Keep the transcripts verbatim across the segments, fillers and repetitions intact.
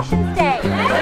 AfriOceans Day.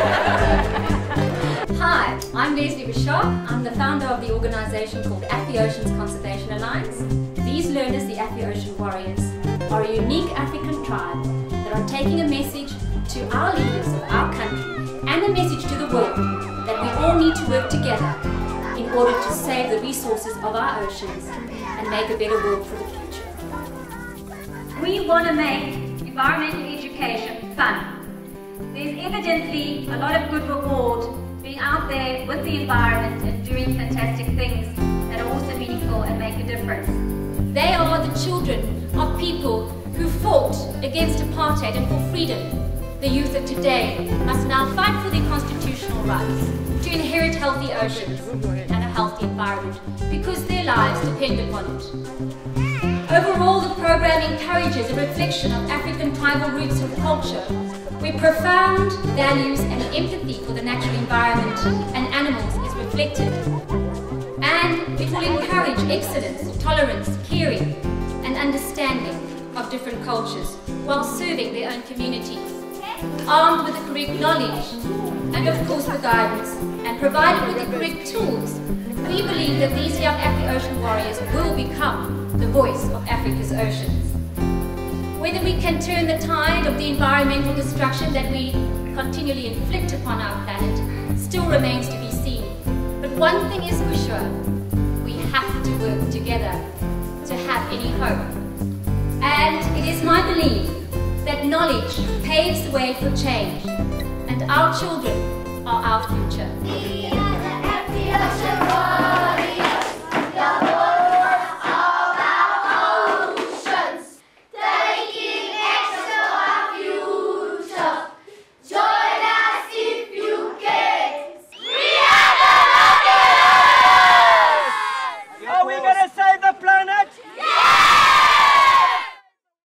Hi, I'm Lesley Rochat. I'm the founder of the organisation called AfriOceans Conservation Alliance. These learners, the AfriOcean Warriors, are a unique African tribe that are taking a message to our leaders of our country and a message to the world that we all need to work together in order to save the resources of our oceans and make a better world for the future. We want to make environmental education fun. There's evidently a lot of good reward being out there with the environment and doing fantastic things that are also meaningful and make a difference. They are the children of people who fought against apartheid and for freedom. The youth of today must now fight for their constitutional rights to inherit healthy oceans and a healthy environment because their lives depend upon it. Overall, the program encourages a reflection of African tribal roots and culture, where profound values and empathy for the natural environment and animals is reflected. And it will encourage excellence, tolerance, caring, and understanding of different cultures while serving their own communities. Armed with the correct knowledge and of course the guidance and provided with the correct tools, we believe that these young AfriOcean warriors will become the voice of Africa's oceans. Whether we can turn the tide of the environmental destruction that we continually inflict upon our planet still remains to be seen. But one thing is for sure, we have to work together to have any hope. And it is my belief that knowledge paves the way for change, and our children are our future.